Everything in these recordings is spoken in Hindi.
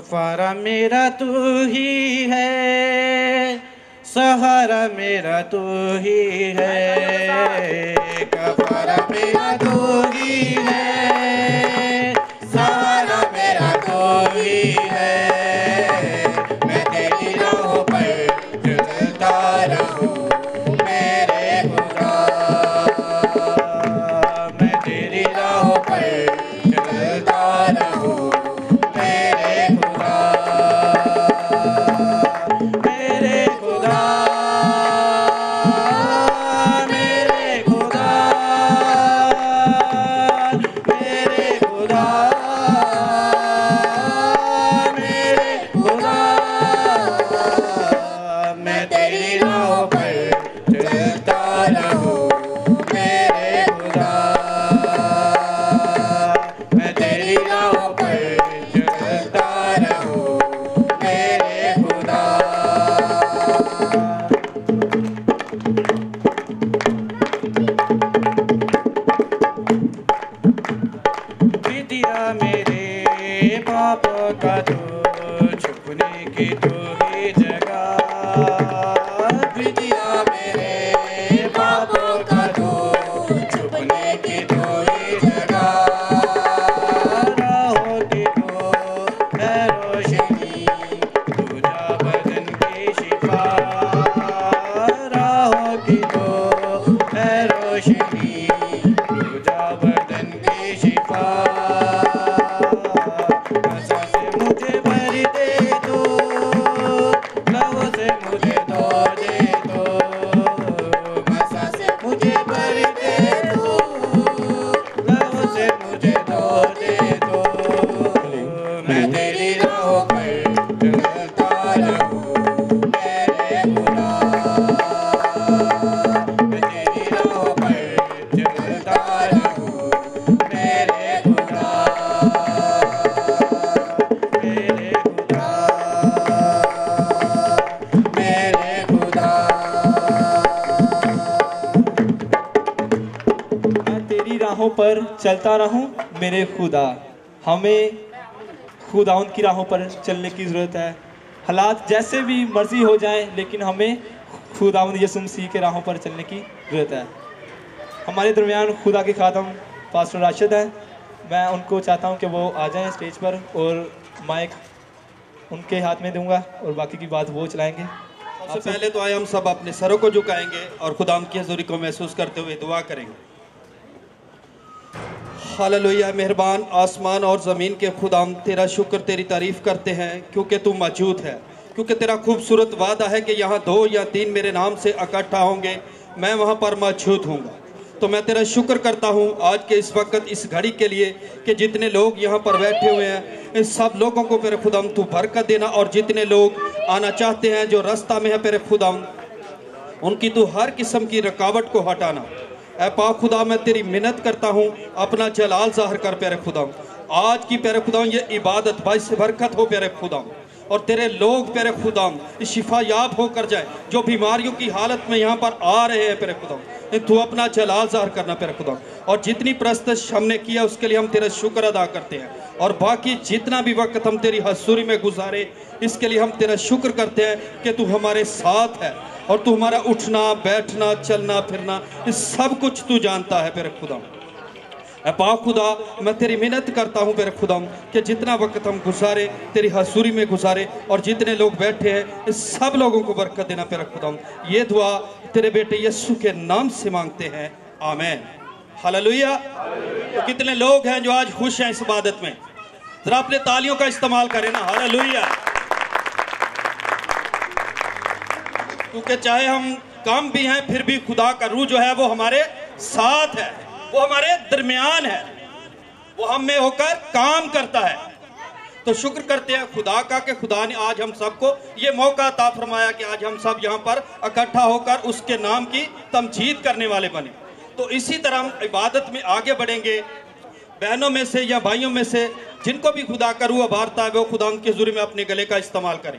गफ्फारा मेरा तू ही है, सहारा मेरा तू ही है, गफ्फारा मेरा तू ही है, सहारा मेरा तू ही है। मैं तेरी राहों पर चलता रहूं मेरे खुदा, मैं तेरी राहों पर चलता रहूं मेरे खुदा, मेरे खुदा, मेरे खुदा, मेरे खुदा, मेरे खुदा। मैं तेरी राहों पर चलता रहूं मेरे खुदा, मैं तेरी राहों पर चलता रहूं मेरे खुदा। विद्या मेरे पाप का तू छुपने की तू ही जगह, विद्या मेरे पाप का तू छुपने की तू ही जगह, राहों की तू है रोशनी, तुझा बदन की शिफा, राहों की तू है रोशनी, तुझा बदन की शिफा। नशा से मुझे भर दे दो, लहू से मुझे धो दे दो, नशा से मुझे भर दे दो, लहू से मुझे धो दे दो। मैं तेरी राहों पर चलता रहूं मेरे खुदा, मैं तेरी राहों पर चलता रहूं मेरे खुदा, मेरे खुदा, मेरे खुदा। मैं तेरी राहों पर चलता रहूं मेरे खुदा। हमें खुदाउन की राहों पर चलने की ज़रूरत है। हालात जैसे भी मर्जी हो जाएं, लेकिन हमें खुदाउन यीशु मसीह के राहों पर चलने की ज़रूरत है। हमारे दरमियान खुदा के खादम पास्टर राशिद है। मैं उनको चाहता हूं कि वो आ जाएं स्टेज पर और माइक उनके हाथ में दूंगा और बाकी की बात वो चलाएंगे। सबसे पहले तो आए हम सब अपने सरों को झुकाएंगे और खुदाम की हजूरी को महसूस करते हुए दुआ करेंगे। हालेलुया। मेहरबान आसमान और ज़मीन के खुदाम, तेरा शुक्र तेरी तारीफ करते हैं क्योंकि तू मौजूद है, क्योंकि तेरा खूबसूरत वादा है कि यहाँ 2 या 3 मेरे नाम से इकट्ठा होंगे, मैं वहाँ पर मौजूद हूँगा। तो मैं तेरा शुक्र करता हूँ आज के इस वक्त इस घड़ी के लिए कि जितने लोग यहाँ पर बैठे हुए हैं इन सब लोगों को मेरे खुदाम तू बरकत देना, और जितने लोग आना चाहते हैं जो रास्ता में है मेरे खुदाम उनकी तू हर किस्म की रुकावट को हटाना। ऐ पाक खुदा मैं तेरी मिन्नत करता हूँ अपना जलाल ज़ाहिर कर प्यारे खुदा, आज की प्यारे खुदा ये इबादत बाइस से बरकत हो प्यारे खुदा, और तेरे लोग प्यारे खुदा शिफा याब होकर जाए जो बीमारियों की हालत में यहाँ पर आ रहे हैं प्यारे खुदा, तू अपना जलाल ज़ाहिर करना प्यारे खुदा। और जितनी प्रस्तश हमने किया उसके लिए हम तेरा शुक्र अदा करते हैं, और बाकी जितना भी वक्त हम तेरी हजूरी में गुजारे इसके लिए हम तेरा शुक्र करते हैं कि तू हमारे साथ है, और तू हमारा उठना बैठना चलना फिरना इस सब कुछ तू जानता है मेरे खुदा। ऐ पाक खुदा मैं तेरी मिन्नत करता हूँ मेरे खुदा कि जितना वक्त हम गुजारे तेरी हजूरी में गुजारे, और जितने लोग बैठे हैं इस सब लोगों को बरकत देना मेरे खुदा। ये दुआ तेरे बेटे यीशु के नाम से मांगते हैं, आमीन। हालेलुया। तो कितने लोग हैं जो आज खुश हैं इस इबादत में? जरा अपने तालियों का इस्तेमाल करें ना। हालेलुया। क्योंकि चाहे हम कम भी हैं फिर भी खुदा का रूह जो है वो हमारे साथ है, वो हमारे दरमियान है, वो हम में होकर काम करता है। तो शुक्र करते हैं खुदा का कि खुदा ने आज हम सबको ये मौका अता फरमाया कि आज हम सब यहाँ पर इकट्ठा होकर उसके नाम की तमजीद करने वाले बने। तो इसी तरह हम इबादत में आगे बढ़ेंगे। बहनों में से या भाइयों में से जिनको भी खुदा का रूह अबारता है वो खुदा उनके हुजूर में अपने गले का इस्तेमाल करें।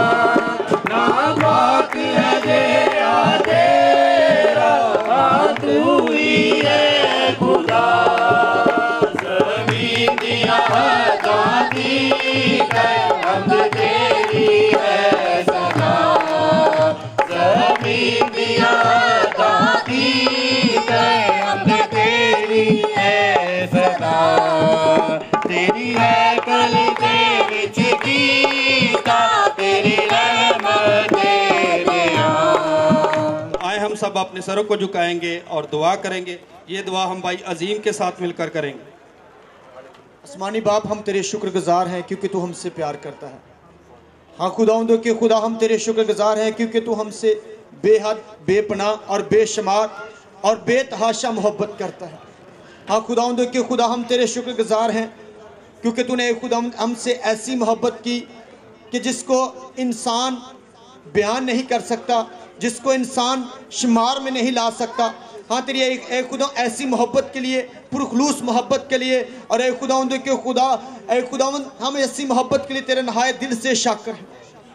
ना अपने सरों को झुकाएंगे और दुआ करेंगे। ये दुआ हम भाई अजीम के साथ मिलकर करेंगे। आसमानी बाप, हम तेरे शुक्रगुजार हैं क्योंकि तू हमसे प्यार करता है। हाँ खुदावंद के खुदा, हम तेरे शुक्रगुजार हैं क्योंकि तू हमसे बेहद, बेपनाह और बेशुमार और बेतहाशा मोहब्बत करता है। हाँ खुदावंद के खुदा, हम तेरे शुक्रगुजार हैं क्योंकि तूने खुदा हमसे ऐसी मोहब्बत की कि जिसको इंसान बयान नहीं कर सकता, जिसको इंसान शुमार में नहीं ला सकता। हाँ तेरी एक खुदा ऐसी मोहब्बत के लिए, पुरखलूस मोहब्बत के लिए, और एक खुदावंद के खुदा, एक खुदावंद हम ऐसी मोहब्बत के लिए तेरे नहायत दिल से शाकर हैं।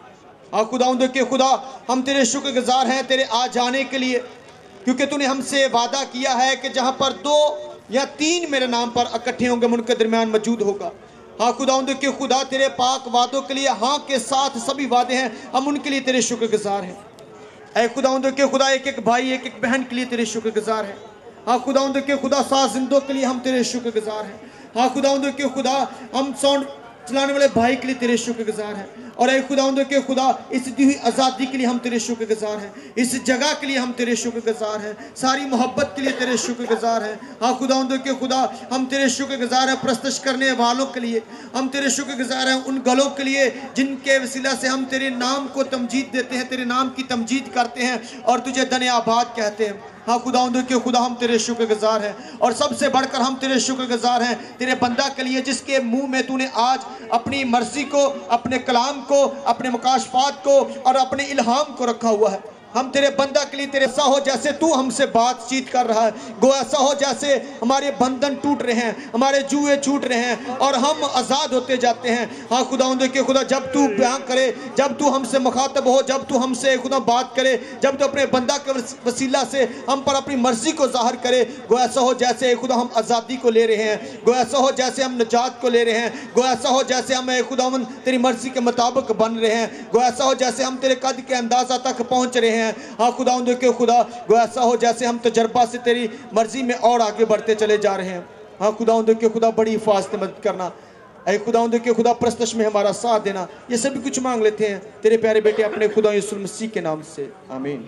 हाँ खुदावंद के खुदा, हम तेरे शुक्रगुजार हैं तेरे आ जाने के लिए, क्योंकि तूने हमसे वादा किया है कि जहाँ पर 2 या 3 मेरे नाम पर इकट्ठे होंगे मैं उनके दरमियान मौजूद होगा। हाँ खुदावंद के खुदा, तेरे पाक वादों के लिए हाँ के साथ सभी वादे हैं, हम उनके लिए तेरे शुक्रगुजार हैं। ऐ खुदावंद के खुदा, एक एक भाई, एक एक बहन के लिए तेरे शुक्रगुजार हैं। हाँ खुदावंद के खुदा, साजिंदों के लिए हम तेरे शुक्रगुजार हैं। हाँ खुदावंद के खुदा, हम साउंड चलाने वाले भाई के लिए तेरे शुक्रगुजार हैं। और ऐ खुदावंद के खुदा, इस दी हुई आज़ादी के लिए हम तेरे शुक्रगुजार हैं। इस जगह के लिए हम तेरे शुक्रगुजार हैं। सारी मोहब्बत के लिए तेरे शुक्रगुजार हैं। हाँ खुदावंद के खुदा, हम तेरे शुक्रगुजार हैं प्रस्तश करने वालों के लिए। हम तेरे शुक्रगुजार हैं उन गलों के लिए जिनके वसीला से हम तेरे नाम को तमजीद देते हैं, तेरे नाम की तमजीद करते हैं और तुझे दने आबाद कहते हैं। हाँ खुदावंद के खुदा, हम तेरे शुक्रगुजार हैं। और सबसे बढ़कर हम तेरे शुक्रगुजार हैं तेरे बंदा के लिए जिसके मुंह में तूने आज अपनी मर्जी को, अपने कलाम को, अपने मुकाशफात को और अपने इल्हाम को रखा हुआ है। हम तेरे बंदा के लिए तेरे ऐसा हो जैसे तू हमसे बातचीत कर रहा है, गो ऐसा हो जैसे हमारे बंधन टूट रहे हैं, हमारे जुए छूट रहे हैं और हम आज़ाद होते जाते हैं। हाँ खुदावंद के खुदा, जब तू बयां करे, जब तू हमसे मुखातब हो, जब तू हमसे खुदा बात करे, जब तू अपने बंदा के वसीला से हम पर अपनी मर्जी को जाहिर करे, गो ऐसा हो जैसे खुदा हम आज़ादी को ले रहे हैं, गो ऐसा हो जैसे हम निजात को ले रहे हैं, गो ऐसा हो जैसे हम खुदावंद तेरी मर्जी के मुताबिक बन रहे हैं, गो ऐसा हो जैसे हम तेरे कद के अंदाजा तक पहुँच रहे हैं। हाँ खुदावंद के खुदा, गो ऐसा हो जैसे हम तजर्बा से तेरी मर्जी में और आगे बढ़ते चले जा रहे हैं। हाँ खुदावंद के खुदा, बड़ी हिफाजत मदद करना। ऐ खुदावंद के खुदा, प्रस्तश में हमारा साथ देना। ये सभी कुछ मांग लेते हैं तेरे प्यारे बेटे अपने खुदा यीशु मसीह के नाम से, आमीन।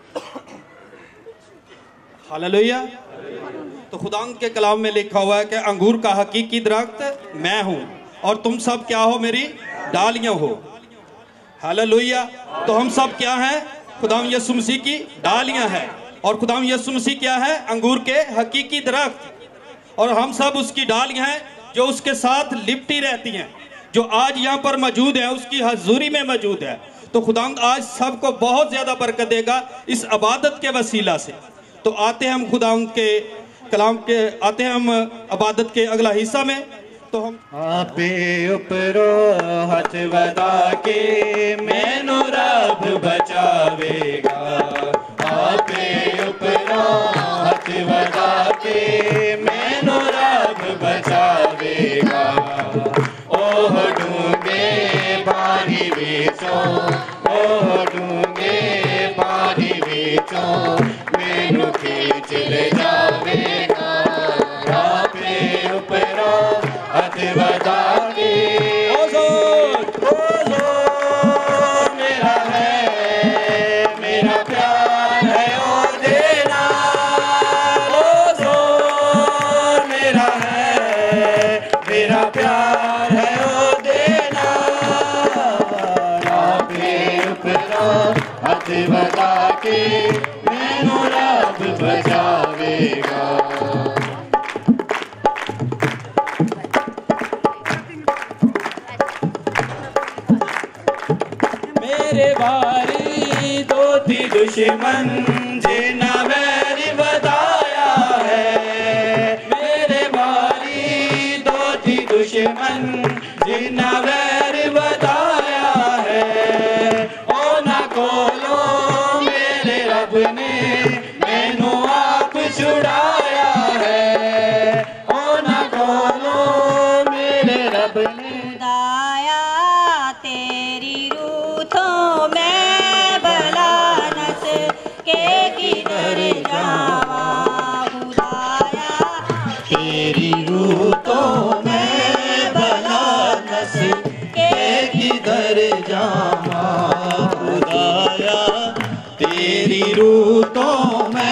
हालेलुया। तो खुदा के कलाम में लिखा हुआ है कि अंगूर का हकीकी दरख्त मैं हूँ और तुम सब क्या हो, मेरी डालियां हो। हालेलुया। तो हम सब क्या हैं? खुदा यीशु मसीह की डालियां हैं। और खुदा यीशु मसीह क्या है? अंगूर के हकीकी दरख्त। और हम सब उसकी डालियां हैं जो उसके साथ लिपटी रहती हैं, जो आज यहाँ पर मौजूद है, उसकी हजूरी में मौजूद है। तो खुदा आज सबको बहुत ज्यादा बरकत देगा इस इबादत के वसीला से। तो आते हैं हम खुदा के कलाम के, आते हैं हम इबादत के अगला हिस्सा में। तो हम आपे उपरो हथ वधा के मैनू रब बचावेगा। आपे उपरो हथ वधा के मैनू रब बचावेगा। ओह डूंगे पानी विचों, ओह डूंगे पानी विचों मैनू खींच ले जावेगा। आपे उपरो हथ वधा के मेरा है, मेरा प्यार है ओ देना। मेरा है, मेरा प्यार है ओ देना। आपे उपरो हथ वधा के मैनू रब बचावेगा। मेरे बारी दो थी दुश्मन जिन्ना वैर बताया है। मेरे बारी दो थी दुश्मन जिन्ना वैर बताया है। ओ ना कोलो मेरे रब ने मैनू आप छुड़ाया है। ओ ना कोलो मेरे रब ने तेरी रूह तो मैं भला नस के किधर जावा। खुदाया तेरी रूह तो मैं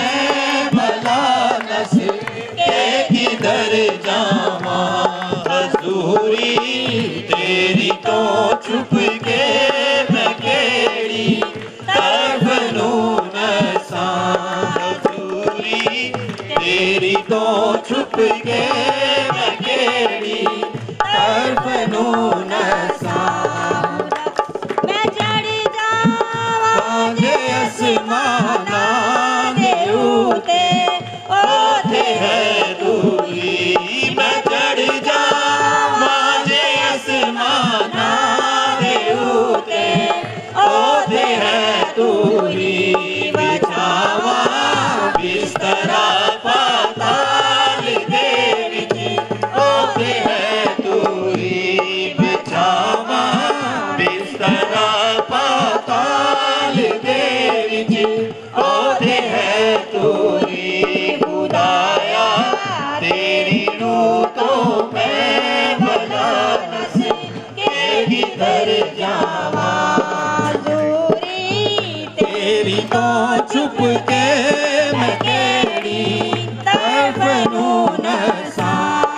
जावा हजूरी तेरी तो छुप के मैं केड़ी तरफ नू नसा हजूरी तेरी तो छुप के मैं केड़ी तरफ नू नसा मैं चढ़ जावा जे आसमाना दे उते ओथे है दूरी मैं चढ़ जावा जे आसमाना दे उते ओथे है दूरी बिछावा बिस्तरा पाताल दे विच ओथे है दूरी बिछावा बिस्तरा पाताल दे विच ओथे है दूरी खुदाया तेरी रूह तो मैं भला नस के किधर जावा हजूरी तेरी तो छुप के मैं केड़ी तरफ नू नसा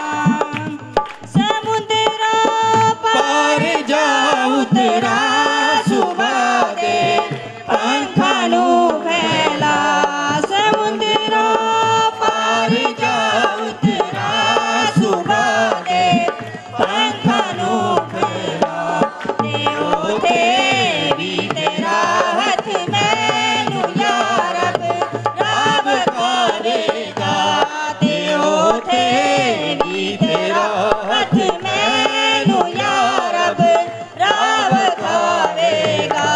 समुद्र पार जाऊं तेरा सुबह दे पंखां नू फैला समुद्र पार जाऊं तेरा सुबह दे पंखां नू फैला ते ओथे भी तेरा हथ मैनू या रब रब करेगा ते ओथे भी तेरा हथ मैनू या रब रब करेगा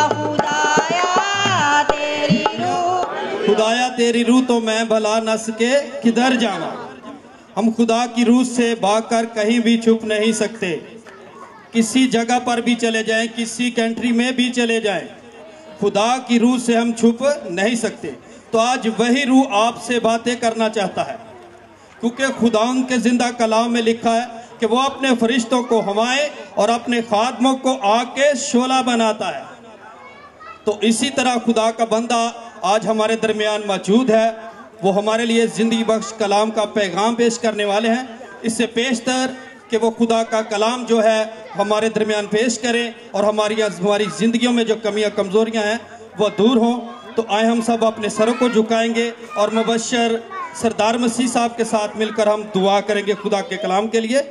खुदाया तेरी रूह तो मैं भला नस के किधर जावा। हम खुदा की रूह से भागकर कहीं भी छुप नहीं सकते। किसी जगह पर भी चले जाएं, किसी कंट्री में भी चले जाएं, खुदा की रूह से हम छुप नहीं सकते। तो आज वही रूह आपसे बातें करना चाहता है, क्योंकि खुदा के जिंदा कलाम में लिखा है कि वो अपने फरिश्तों को हवाएं और अपने खादमों को आग के शोला बनाता है। तो इसी तरह खुदा का बंदा आज हमारे दरमियान मौजूद है। वो हमारे लिए ज़िंदगी बख्श कलाम का पैगाम पेश करने वाले हैं। इससे पेशतर कि वो खुदा का कलाम जो है हमारे दरमियान पेश करें और हमारी ज़िंदगियों में जो कमियां कमज़ोरियां हैं वो दूर हों। तो आए हम सब अपने सरों को झुकाएंगे और मुबश्शिर सरदार मसीह साहब के साथ मिलकर हम दुआ करेंगे खुदा के कलाम के लिए।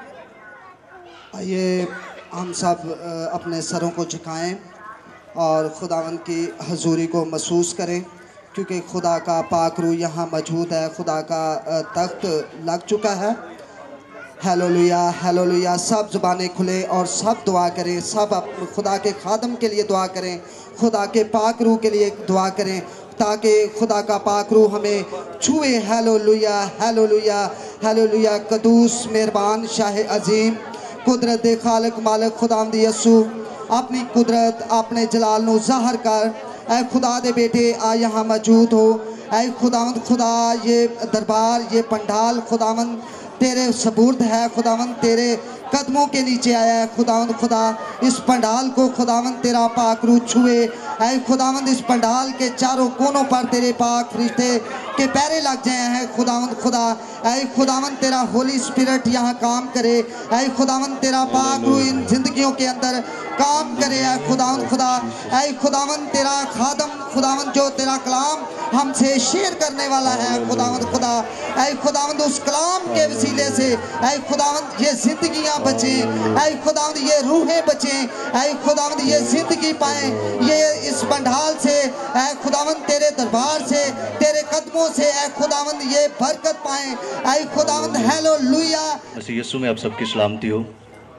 आइए हम सब अपने सरों को झुकाएं और खुदावंद की हजूरी को महसूस करें, क्योंकि खुदा का पाक रूह यहाँ मौजूद है। खुदा का तख्त लग चुका है। Hallelujah hallelujah. सब ज़ुबानें खुले और सब दुआ करें। सब खुदा के खादम के लिए दुआ करें, खुदा के पाक रूह के लिए दुआ करें, ताकि खुदा का पाक रूह हमें छुए। Hallelujah hallelujah hallelujah. कदूस मेहरबान शाह अजीम कुदरत दे खालिक मालिक खुदावंद यसू अपनी कुदरत अपने जलाल नू ज़ाहिर कर। ऐ खुदा दे बेटे आ यहाँ मौजूद हो। ऐ खुदावंद खुदा ये दरबार ये पंडाल खुदावंद तेरे सबूर्द है। खुदावंद तेरे कदमों के नीचे आया है। खुदावंद खुदा इस पंडाल को खुदावंद तेरा पाक रूह छुए। ऐ खुदावंद इस पंडाल के चारों कोनों पर तेरे पाक फरिश्ते के पैरे लग जाए हैं। खुदावंद खुदा ऐ खुदावंद तेरा होली स्पिरिट यहाँ काम करे। ऐ खुदावंद तेरा पाक रूह इन जिंदगियों के अंदर काम करे। ऐ खुदावंद खुदा ऐ खुदावंद तेरा खादम खुदावंद जो तेरा कलाम हमसे शेयर करने वाला है। खुदावंद खुदा ऐ खुदावंद उस कलाम के वसीले से ऐ खुदावंद ये जिंदगियां बचे। ऐ खुदावंद ये रूहें बचे। ऐ खुदावंद ये जिंदगी पाए ये इस पंडाल से। ऐ खुदावंद तेरे दरबार से तेरे कदमों से ऐ खुदावंद ये बरकत पाए। ऐ खुदावंद हालेलुया। मसीह यीशु में आप सबकी सलामती हो।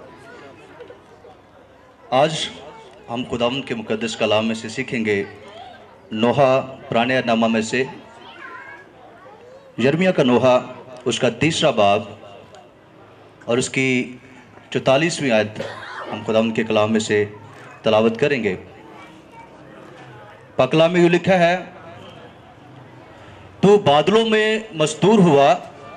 आज हम खुदावंद के मुकद्दस कलाम में से सीखेंगे नोहा पुराने नामा में से यिर्मयाह का नोहा उसका 3रा बाब और उसकी 44वीं आयत हम खुदावंद के कलाम में से तलावत करेंगे। पाक कलाम में यूँ लिखा है, तू बादलों में मस्तूर हुआ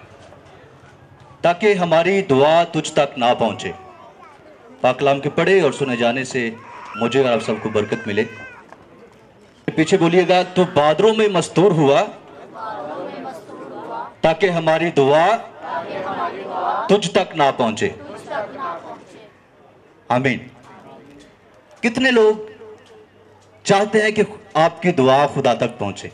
ताकि हमारी दुआ तुझ तक ना पहुंचे। पाक कलाम के पढ़े और सुने जाने से मुझे और आप सबको बरकत मिले। पीछे बोलिएगा, तो बादलों में मस्तूर हुआ ताकि हमारी दुआ तुझ तक ना पहुंचे। आमीन। कितने लोग चाहते हैं कि आपकी दुआ खुदा तक पहुंचे?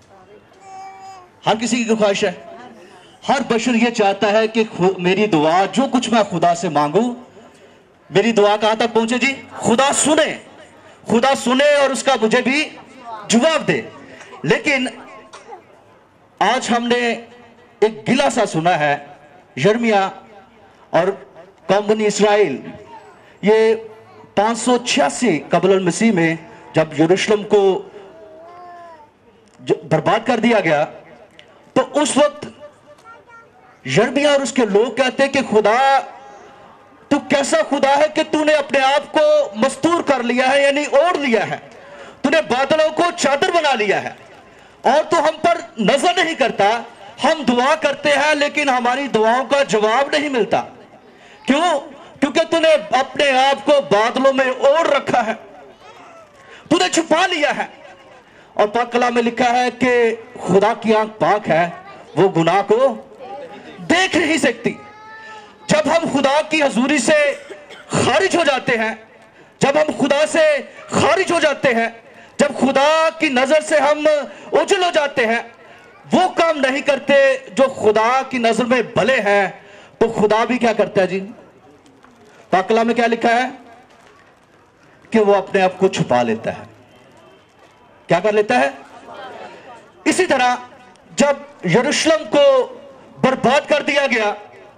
हर किसी की ख्वाहिश है। हर बशर ये चाहता है कि मेरी दुआ, जो कुछ मैं खुदा से मांगू, मेरी दुआ कहां तक पहुंचे जी? खुदा सुने, खुदा सुने और उसका मुझे भी जवाब दे। लेकिन आज हमने एक गिला सा सुना है। यिर्मयाह और कौम बनी इस्राएल, ये 586 कबल मसीह में जब यरूशलेम को बर्बाद कर दिया गया, तो उस वक्त यिर्मयाह और उसके लोग कहते हैं कि खुदा, तू कैसा खुदा है कि तूने अपने आप को मस्तूर कर लिया है, यानी ओढ़ लिया है, तूने बादलों को चादर बना लिया है और तू हम पर नजर नहीं करता। हम दुआ करते हैं लेकिन हमारी दुआओं का जवाब नहीं मिलता। क्यों? क्योंकि तूने अपने आप को बादलों में ओढ़ रखा है, तूने छुपा लिया है। और पाक कलाम में लिखा है कि खुदा की आंख पाक है, वो गुनाह को देख नहीं सकती। जब हम खुदा की हजूरी से खारिज हो जाते हैं, जब हम खुदा से खारिज हो जाते हैं, जब खुदा की नजर से हम ओझल हो जाते हैं, वो काम नहीं करते जो खुदा की नजर में भले हैं, तो खुदा भी क्या करता है जी? पाक कलाम में क्या लिखा है कि वो अपने आप को छुपा लेता है। क्या कर लेता है? इसी तरह जब यरूशलेम को बर्बाद कर दिया गया,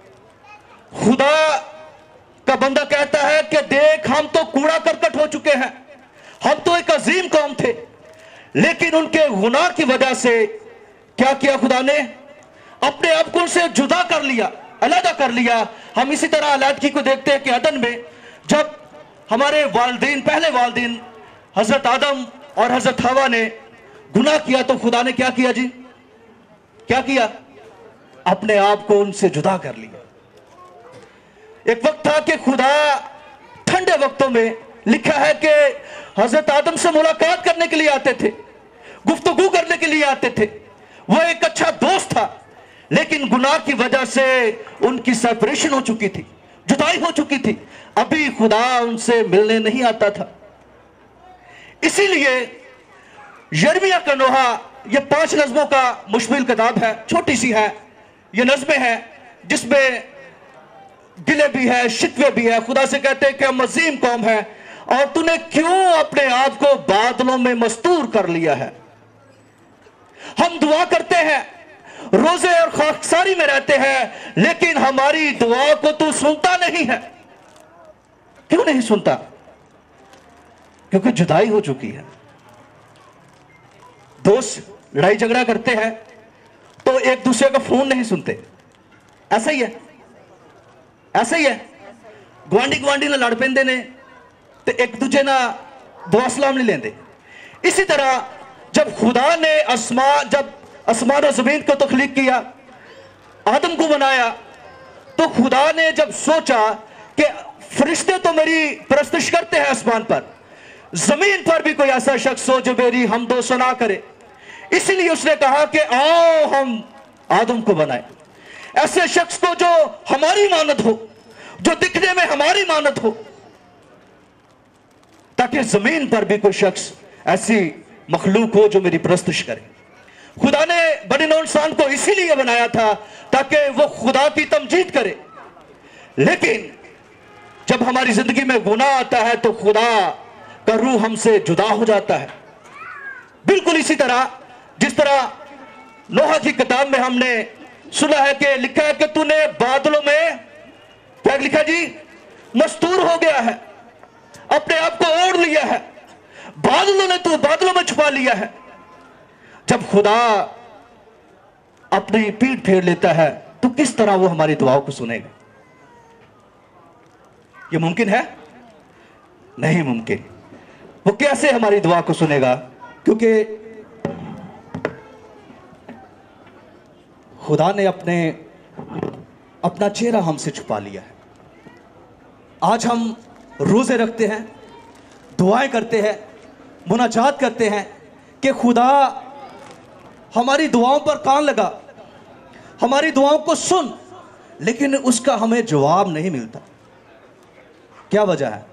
खुदा का बंदा कहता है कि देख, हम तो कूड़ा करकट हो चुके हैं, हम तो एक अजीम कौम थे, लेकिन उनके गुनाह की वजह से क्या किया खुदा ने? अपने आप को उनसे जुदा कर लिया, अलग कर लिया। हम इसी तरह अलहदगी को देखते हैं कि अदन में जब हमारे वालिदैन, पहले वालिदैन हजरत आदम और हजरत हवा ने गुनाह किया, तो खुदा ने क्या किया जी? क्या किया? अपने आप को उनसे जुदा कर लिया। एक वक्त था कि खुदा ठंडे वक्तों में लिखा है कि हजरत आदम से मुलाकात करने के लिए आते थे, गुफ्तगू करने के लिए आते थे। वो एक अच्छा दोस्त था, लेकिन गुनाह की वजह से उनकी सेपरेशन हो चुकी थी, जुदाई हो चुकी थी। अभी खुदा उनसे मिलने नहीं आता था। इसीलिए यिर्मयाह का नोहा, ये 5 नज़मों का मुश्किल किताब है, छोटी सी है। ये नज़में हैं जिसमें गिले भी है, शिकवे भी है। खुदा से कहते हैं कि हम अजीम कौम है और तूने क्यों अपने आप को बादलों में मस्तूर कर लिया है। हम दुआ करते हैं, रोजे और खाकसारी में रहते हैं, लेकिन हमारी दुआ को तू सुनता नहीं है। क्यों नहीं सुनता? क्योंकि जुदाई हो चुकी है। दोस्त लड़ाई झगड़ा करते हैं तो एक दूसरे का फोन नहीं सुनते। ऐसा ही है, ऐसा ही है। गुआंढी ना लड़ पेंदे ने तो एक दूजे ना दुआ सलाम नहीं लेंदे। इसी तरह जब खुदा ने जब आसमान और जमीन को तख्लीक किया, आदम को बनाया, तो खुदा ने जब सोचा कि फरिश्ते तो मेरी परस्तिश करते हैं आसमान पर, जमीन पर भी कोई ऐसा शख्स हो जो मेरी हमदो सना करे, इसलिए उसने कहा कि आओ हम आदम को बनाए, ऐसे शख्स को जो हमारी मानत हो, जो दिखने में हमारी मानत हो, ताकि जमीन पर भी कोई शख्स ऐसी मखलूक हो जो मेरी परस्तिश करे। खुदा ने बनी नौ इंसान को इसीलिए बनाया था ताकि वो खुदा की तमजीद करे। लेकिन जब हमारी जिंदगी में गुनाह आता है तो खुदा का रूह हमसे जुदा हो जाता है। बिल्कुल इसी तरह जिस तरह नोहा की किताब में हमने सुना है कि लिखा है कि तूने बादलों में, क्या लिखा जी, मस्तूर हो गया है, अपने आप को ओढ़ लिया है, बादलों ने तू बादलों में छुपा लिया है। जब खुदा अपनी पीठ फेर लेता है तो किस तरह वो हमारी दुआओं को सुनेगा? ये मुमकिन है? नहीं मुमकिन। वो कैसे हमारी दुआ को सुनेगा? क्योंकि खुदा ने अपना चेहरा हमसे छुपा लिया है। आज हम रोजे रखते हैं, दुआएं करते हैं, मुनाजात करते हैं कि खुदा हमारी दुआओं पर कान लगा, हमारी दुआओं को सुन, लेकिन उसका हमें जवाब नहीं मिलता। क्या वजह है?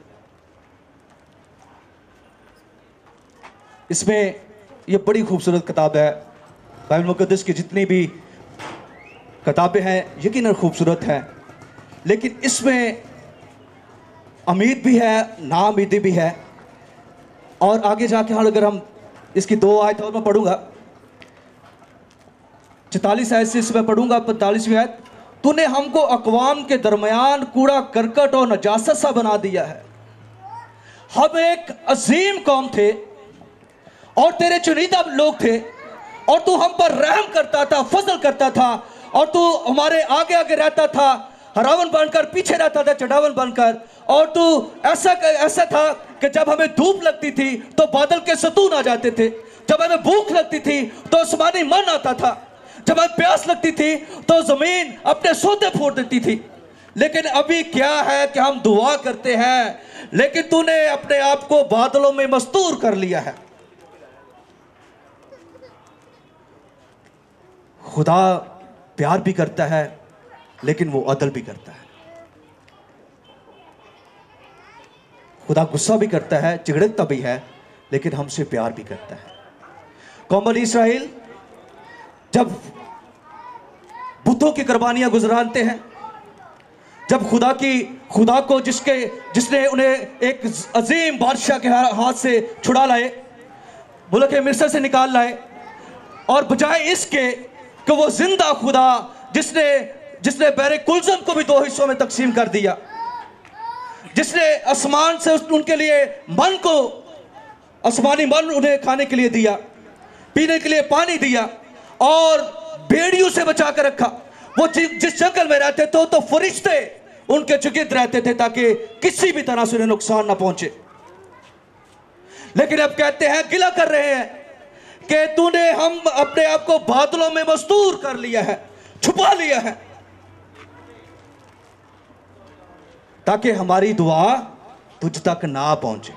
इसमें ये बड़ी खूबसूरत किताब है, बाइबल मुक़द्दस की जितनी भी किताबें हैं यकीनन खूबसूरत हैं, लेकिन इसमें उम्मीद भी है, नाउम्मीदी भी है। और आगे जाके अगर हम इसकी 2 आयत और मैं पढ़ूंगा, 44 आयत से इसमें पढ़ूंगा 45वीं आयत। तूने हमको अक़वाम के दरमियान कूड़ा करकट और नजासत सा बना दिया है। हम एक अजीम कौम थे और तेरे चुनिंदा लोग थे, और तू हम पर रहम करता था, फजल करता था, और तू हमारे आगे आगे रहता था, हरावन बनकर, पीछे रहता था चढ़ावन बनकर। और तू ऐसा था कि जब हमें धूप लगती थी तो बादल के सतून आ जाते थे, जब हमें भूख लगती थी तो आसमानी मन आता था, जब हमें प्यास लगती थी तो जमीन अपने सोते फोड़ देती थी। लेकिन अभी क्या है कि हम दुआ करते हैं, लेकिन तूने अपने आप को बादलों में मस्तूर कर लिया है। खुदा प्यार भी करता है, लेकिन वो अदल भी करता है। खुदा गुस्सा भी करता है, चिड़कता भी है, लेकिन हमसे प्यार भी करता है। कौम बनी इसराइल जब बुतों की कुर्बानियां गुजराते हैं, जब खुदा को जिसने उन्हें एक अजीम बादशाह के हाथ से छुड़ा लाए, मुल्क मिस्र से निकाल लाए, और बजाय इसके कि वो जिंदा खुदा जिसने बहरे कुलजम को भी 2 हिस्सों में तकसीम कर दिया, जिसने आसमान से उनके लिए आसमानी मन उन्हें खाने के लिए दिया, पीने के लिए पानी दिया, और भेड़ियों से बचा कर रखा। वो जिस जंगल में रहते थे तो फरिश्ते उनके चुगित रहते थे ताकि किसी भी तरह से उन्हें नुकसान ना पहुंचे। लेकिन अब कहते हैं, गिला कर रहे हैं कि तूने हम अपने आप को बादलों में मस्तूर कर लिया है, छुपा लिया है, ताकि हमारी दुआ तुझ तक ना पहुंचे।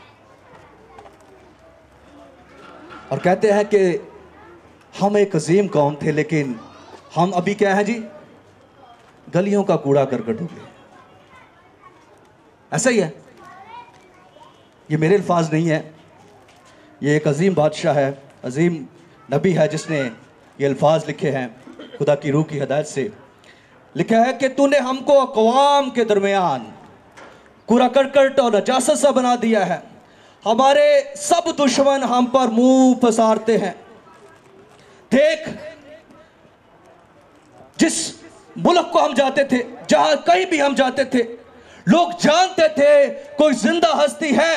और कहते हैं कि हम एक अजीम कौम थे, लेकिन हम अभी क्या है जी, गलियों का कूड़ा करकट हो गए। ऐसा ही है, ये मेरे अल्फाज नहीं है, ये एक अजीम बादशाह है, अजीम नबी है, जिसने ये अल्फाज लिखे हैं खुदा की रूह की हिदायत से। लिखा है कि तूने हमको अक़वाम के दरमियान कूड़ा करकट और नजासत सा बना दिया है, हमारे सब दुश्मन हम पर मुंह पसारते हैं। देख, जिस मुल्क को हम जाते थे, जहां कहीं भी हम जाते थे, लोग जानते थे कोई जिंदा हस्ती है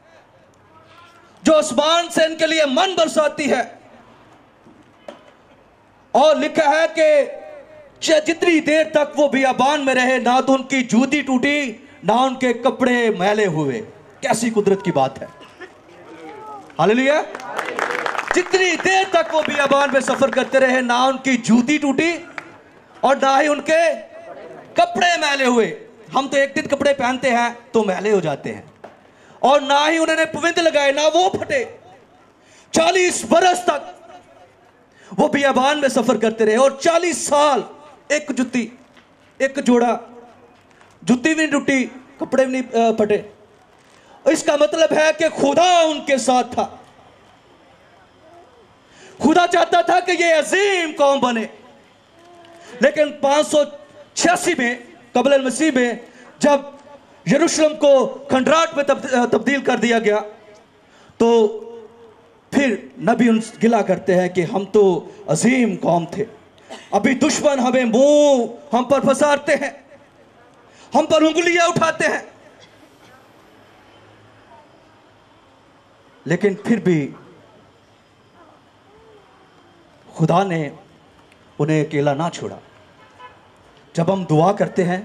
जो आसमान से इनके लिए मन बरसाती है। और लिखा है कि जितनी देर तक वो बियाबान में रहे, ना तो उनकी जूती टूटी, ना उनके कपड़े मैले हुए। कैसी कुदरत की बात है, हालेलुया। जितनी देर तक वो बियाबान में सफर करते रहे, ना उनकी जूती टूटी और ना ही उनके कपड़े मैले हुए। हम तो एक दिन कपड़े पहनते हैं तो मैले हो जाते हैं, और ना ही उन्होंने पविंद लगाए, ना वो फटे। 40 बरस तक वो बियाबान में सफर करते रहे, और 40 साल एक जोड़ा जूती भी नहीं टूटी, कपड़े भी नहीं फटे। इसका मतलब है कि खुदा उनके साथ था। खुदा चाहता था कि ये अजीम कौम बने, लेकिन 586 में कबल मसीह में जब यरूशलेम को खंडराट में तब्दील कर दिया गया, तो फिर नबी उन गिला करते हैं कि हम तो अजीम कौम थे, अभी दुश्मन हमें मुंह हम पर फंसाते हैं, हम पर उंगलियां उठाते हैं। लेकिन फिर भी खुदा ने उन्हें अकेला ना छोड़ा। जब हम दुआ करते हैं,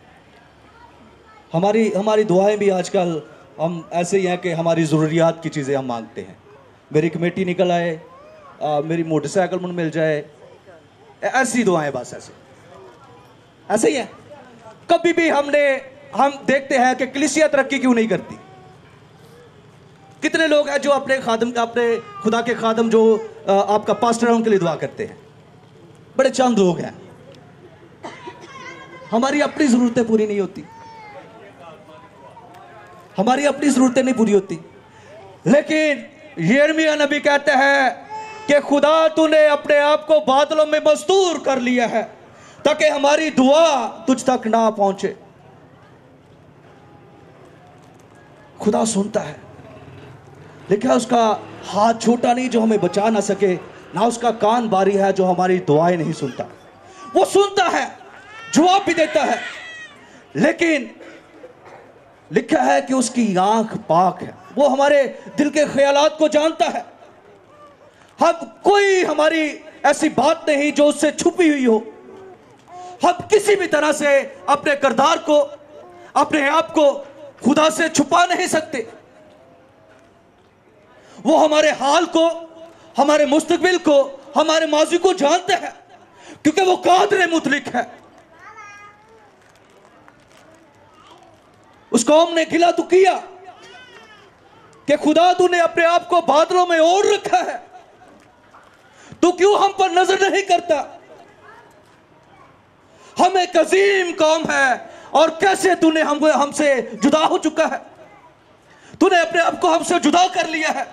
हमारी दुआएं भी आजकल हम ऐसे ही हैं कि हमारी ज़रूरियात की चीज़ें हम मांगते हैं। मेरी कमेटी निकल आए, मेरी मोटरसाइकिल मुझे मिल जाए, ऐसी दुआएं, बस ऐसे ही है। कभी भी हम देखते हैं कि कलीसिया तरक्की क्यों नहीं करती। कितने लोग हैं जो अपने खुदा के खादम जो आपका पास्टर है उनके लिए दुआ करते हैं? बड़े चंद लोग हैं। हमारी अपनी ज़रूरतें पूरी नहीं होती, हमारी अपनी ज़रूरतें नहीं पूरी होती। लेकिन यिर्मयाह नबी कहते हैं कि खुदा तूने अपने आप को बादलों में मस्तूर कर लिया है ताकि हमारी दुआ तुझ तक ना पहुंचे। खुदा सुनता है, लेकिन उसका हाथ छोटा नहीं जो हमें बचा ना सके, ना उसका कान बारी है जो हमारी दुआएं नहीं सुनता। वो सुनता है, जवाब भी देता है, लेकिन लिखा है कि उसकी आंख पाक है, वो हमारे दिल के ख्यालात को जानता है। हम कोई हमारी ऐसी बात नहीं जो उससे छुपी हुई हो। हम किसी भी तरह से अपने किरदार को, अपने आप को खुदा से छुपा नहीं सकते। वो हमारे हाल को, हमारे मुस्तकबिल को, हमारे माजी को जानते हैं, क्योंकि वो कादिर मुतलिक है। उस कौम ने गिला तो किया कि खुदा तूने अपने आप को बादलों में ओढ़ रखा है, तू क्यों हम पर नजर नहीं करता? हम एक अजीम कौम है और कैसे तूने हमसे जुदा हो चुका है, तूने अपने आप को हमसे जुदा कर लिया है।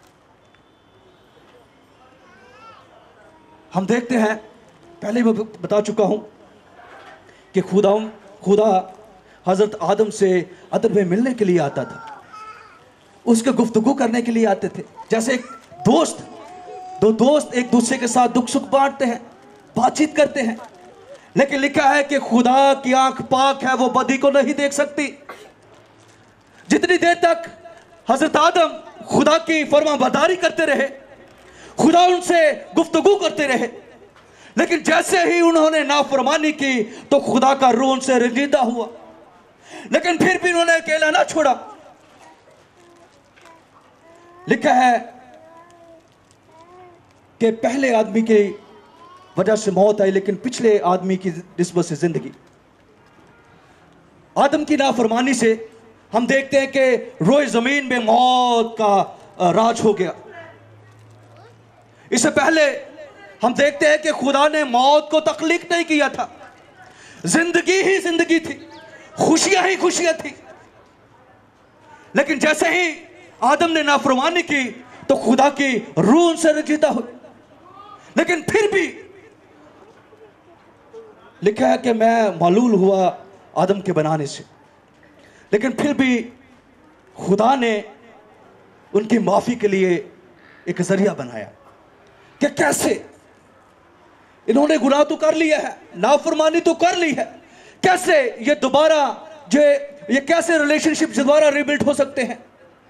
हम देखते हैं, पहले भी बता चुका हूं कि खुदा हजरत आदम से अदब में मिलने के लिए आता था, उसके गुफ्तगू करने के लिए आते थे। जैसे एक दोस्त, दो दोस्त एक दूसरे के साथ दुख सुख बांटते हैं, बातचीत करते हैं। लेकिन लिखा है कि खुदा की आंख पाक है, वो बदी को नहीं देख सकती। जितनी देर तक हजरत आदम खुदा की फरमाबरदारी करते रहे, खुदा उनसे गुफ्तगू करते रहे, लेकिन जैसे ही उन्होंने नाफरमानी की तो खुदा का रूह उनसे रंजीदा हुआ। लेकिन फिर भी उन्होंने अकेला ना छोड़ा। लिखा है कि पहले आदमी की वजह से मौत आई, लेकिन पिछले आदमी की निस्बत से जिंदगी। आदम की नाफरमानी से हम देखते हैं कि रोए जमीन में मौत का राज हो गया। इससे पहले हम देखते हैं कि खुदा ने मौत को तख्लीक नहीं किया था, जिंदगी ही जिंदगी थी, खुशियां ही खुशियां थी। लेकिन जैसे ही आदम ने नाफरमानी की तो खुदा की रूह उनसे रंजीदा हुई। लेकिन फिर भी लिखा है कि मैं मालूल हुआ आदम के बनाने से, लेकिन फिर भी खुदा ने उनकी माफी के लिए एक जरिया बनाया कि कैसे इन्होंने गुनाह तो कर लिया है, नाफरमानी तो कर ली है, कैसे ये दोबारा ये कैसे रिलेशनशिप दोबारा रिबिल्ड हो सकते हैं,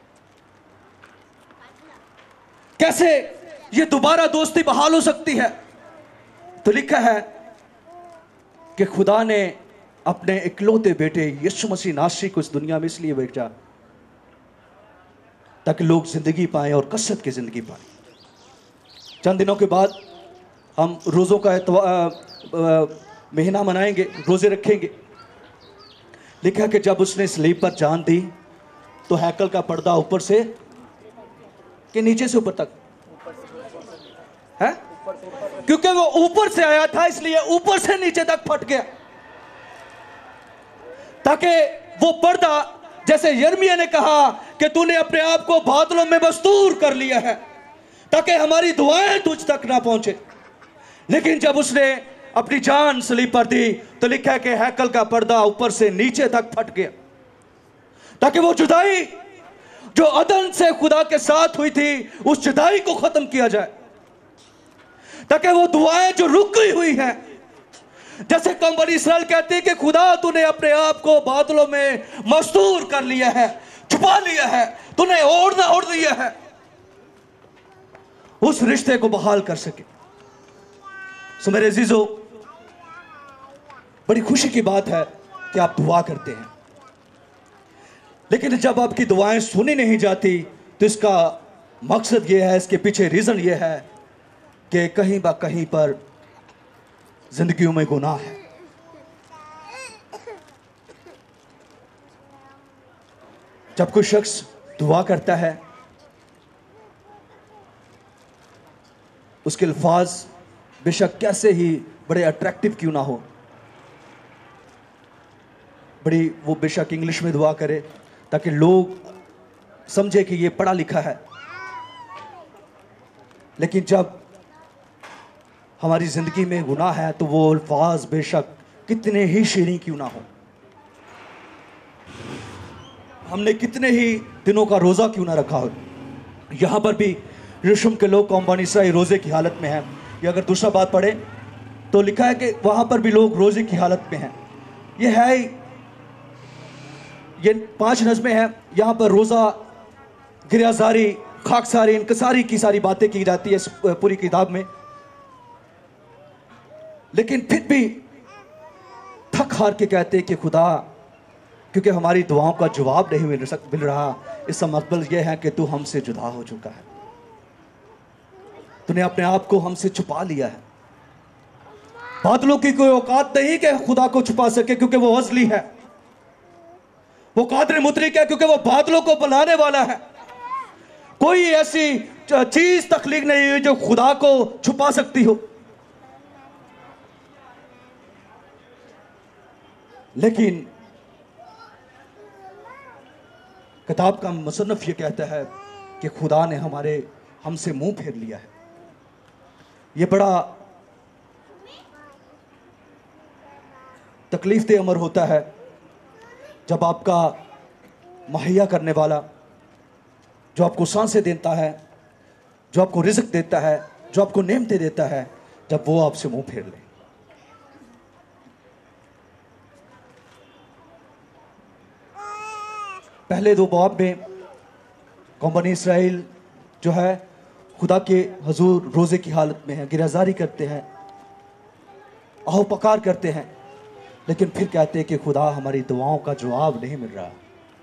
कैसे ये दोबारा दोस्ती बहाल हो सकती है। तो लिखा है कि खुदा ने अपने इकलौते बेटे यीशु मसीह नासरी को इस दुनिया में इसलिए भेजा ताकि लोग जिंदगी पाएं और कसरत की जिंदगी पाएं। चंद दिनों के बाद हम रोज़ों का महीना मनाएंगे, रोज़े रखेंगे। लिखा कि जब उसने सलीब पर जान दी तो हैकल का पर्दा ऊपर से कि नीचे से ऊपर तक है, क्योंकि वो ऊपर से आया था इसलिए ऊपर से नीचे तक फट गया, ताकि वो पर्दा, जैसे यिर्मयाह ने कहा कि तूने अपने आप को बादलों में मस्तूर कर लिया है ताकि हमारी दुआएं तुझ तक ना पहुंचे। लेकिन जब उसने अपनी जान सलीब पर दी तो लिखा है कि हैकल का पर्दा ऊपर से नीचे तक फट गया, ताकि वो जुदाई जो अदन से खुदा के साथ हुई थी उस जुदाई को खत्म किया जाए, ताकि वो दुआएं जो रुक गई हुई हैं, जैसे कौम बनी इस्राएल कहती है कि खुदा तूने अपने आप को बादलों में मस्तूर कर लिया है, छुपा लिया है, तूने ओढ़ दिया है, उस रिश्ते को बहाल कर सके। सो मेरे अजीजों, बड़ी खुशी की बात है कि आप दुआ करते हैं, लेकिन जब आपकी दुआएं सुनी नहीं जाती तो इसका मकसद यह है, इसके पीछे रीजन यह है कि कहीं बा कहीं पर जिंदगियों में गुनाह है। जब कोई शख्स दुआ करता है, उसके अल्फाज बेशक कैसे ही बड़े अट्रैक्टिव क्यों ना हो, बड़ी वो बेशक इंग्लिश में दुआ करे ताकि लोग समझे कि ये पढ़ा लिखा है, लेकिन जब हमारी ज़िंदगी में गुनाह है तो वो अल्फाज बेशक कितने ही शीरीं क्यों ना हो, हमने कितने ही दिनों का रोज़ा क्यों ना रखा हो, यहाँ पर भी यरूशलेम के लोग कौम बनी इसराइल रोज़े की हालत में हैं। या अगर दूसरा बात पढ़े तो लिखा है कि वहाँ पर भी लोग रोज़े की हालत में हैं। ये है, ये 5 नज़में हैं। यहाँ पर रोज़ा, गिरयाजारी, खाकसारी, इनकसारी की सारी बातें की जाती है इस पूरी किताब में, लेकिन फिर भी थक हार के कहते हैं कि खुदा, क्योंकि हमारी दुआओं का जवाब नहीं मिल रहा, इसका मतलब यह है कि तू हमसे जुदा हो चुका है, तूने अपने आप को हमसे छुपा लिया है। बादलों की कोई औकात नहीं कि खुदा को छुपा सके, क्योंकि वो अज़ली है। वो कादिर मुतरिक है क्योंकि वो बादलों को बनाने वाला है। कोई ऐसी चीज तख्लीक नहीं हुई जो खुदा को छुपा सकती हो। लेकिन किताब का मुसन्निफ ये कहता है कि खुदा ने हमसे मुंह फेर लिया है। ये बड़ा तकलीफ दे अमर होता है जब आपका मुहैया करने वाला, जो आपको सांसें देता है, जो आपको रिज़्क देता है, जो आपको नेमतें देता है, जब वो आपसे मुंह फेर ले। पहले 2 बाब में कौम बनी इसराइल जो है खुदा के हजूर रोज़े की हालत में है, गिरहज़ारी करते हैं, आओ पकार करते हैं, लेकिन फिर कहते हैं कि खुदा हमारी दुआओं का जवाब नहीं मिल रहा।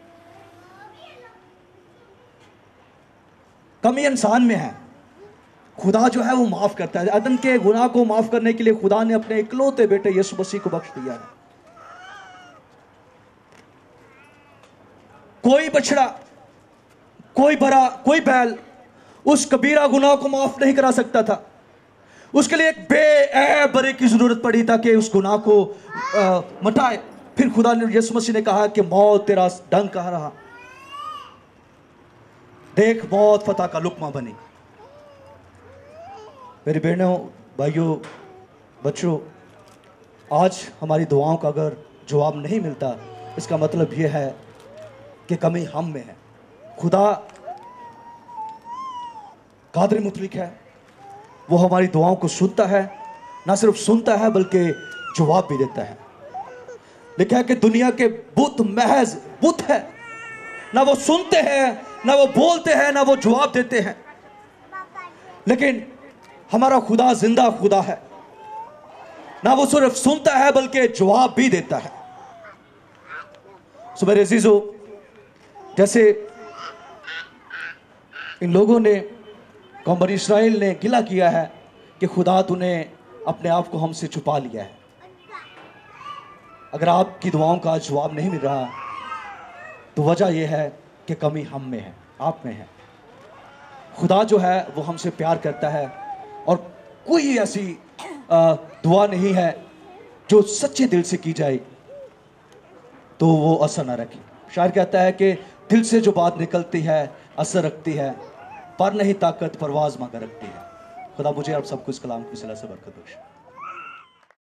कमी इंसान में है। खुदा जो है वो माफ करता है। आदम के गुनाह को माफ करने के लिए खुदा ने अपने इकलौते बेटे यीशु मसीह को बख्श दिया है। कोई बछड़ा, कोई बरा, कोई बैल उस कबीरा गुनाह को माफ नहीं करा सकता था। उसके लिए एक बेऐब बरे की जरूरत पड़ी ताकि उस गुनाह को मिटाए। फिर खुदा ने, यीशु मसीह ने कहा कि मौत तेरा डंक कहाँ रहा, देख मौत फतह का लुकमा बनी। मेरी बहनों, भाइयों, बच्चों, आज हमारी दुआओं का अगर जवाब नहीं मिलता, इसका मतलब यह है कि कमी हम में है। खुदा कादिर मुतलिक है, वो हमारी दुआओं को सुनता है, ना सिर्फ सुनता है बल्कि जवाब भी देता है। लिखा है कि दुनिया के बुत महज बुत है, ना वो सुनते हैं, ना वो बोलते हैं, ना वो जवाब देते हैं, लेकिन हमारा खुदा जिंदा खुदा है, ना वो सिर्फ सुनता है बल्कि जवाब भी देता है। सो मेरे अजीजों, जैसे इन लोगों ने, कौम बनी इसराइल ने गिला किया है कि खुदा तूने अपने आप को हमसे छुपा लिया है। अगर आपकी दुआओं का जवाब नहीं मिल रहा तो वजह यह है कि कमी हम में है, आप में है। खुदा जो है वो हमसे प्यार करता है और कोई ऐसी दुआ नहीं है जो सच्चे दिल से की जाए तो वो असर न रखे। शायर कहता है कि दिल से जो बात निकलती है असर रखती है, पर नहीं ताकत परवाज मगर रखती है। खुदा मुझे आप सबको इस कलाम की सलाह से बरकत बख्शे।